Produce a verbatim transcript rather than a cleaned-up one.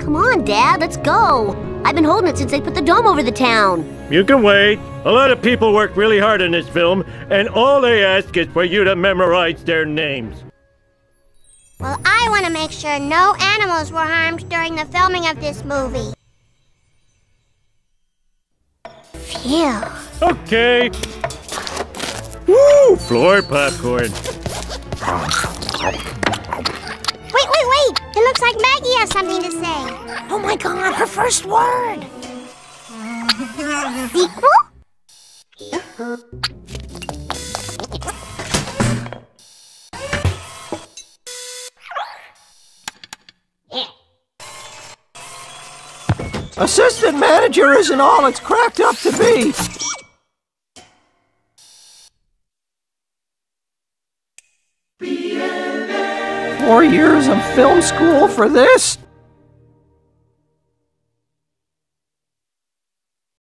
Come on, Dad, let's go. I've been holding it since they put the dome over the town. You can wait. A lot of people worked really hard on this film, and all they ask is for you to memorize their names. Well, I want to make sure no animals were harmed during the filming of this movie. Phew. Okay. Woo! Floor popcorn. Wait, wait, wait! It looks like Maggie has something to say. Oh my God, her first word! Sequel? Assistant manager isn't all it's cracked up to be. Four years of film school for this?